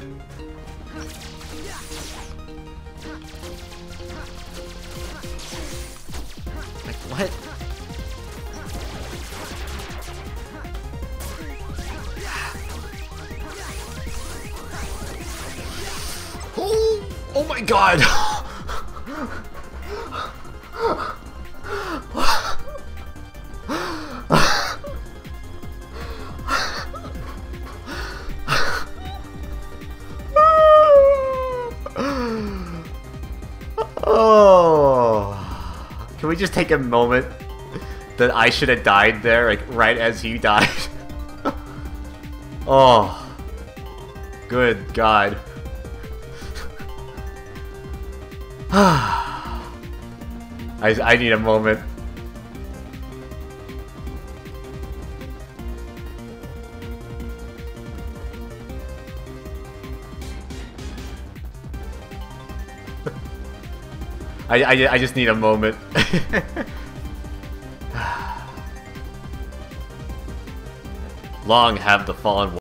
Like, what? Oh my god! Oh, can we just take a moment that I should have died there, like right as he died? Oh, good God. I need a moment. I just need a moment. Long have the fallen